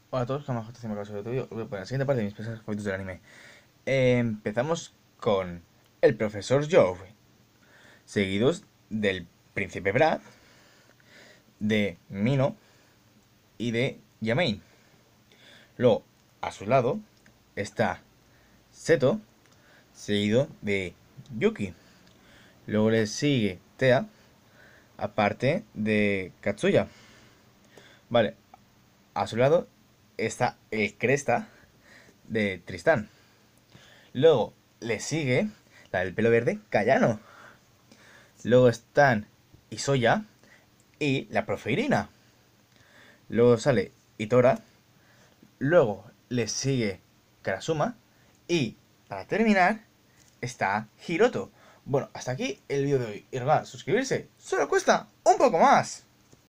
Hola a todos, como haciendo caso de tuyo. Voy a poner la siguiente parte de mis personajes favoritos del anime. Empezamos con el profesor Joe, seguidos del príncipe Brad, de Mino y de Yamain. Luego, a su lado, está Seto, seguido de Yuki. Luego le sigue Tea, aparte de Katsuya. Vale, a su lado está el Cresta de Tristán. Luego le sigue la del pelo verde, Cayano. Luego están Isoya y la profe Irina. Luego sale Itora. Luego le sigue Karasuma. Y para terminar está Hiroto. Bueno, hasta aquí el vídeo de hoy. Y recuerda suscribirse. Solo cuesta un poco más.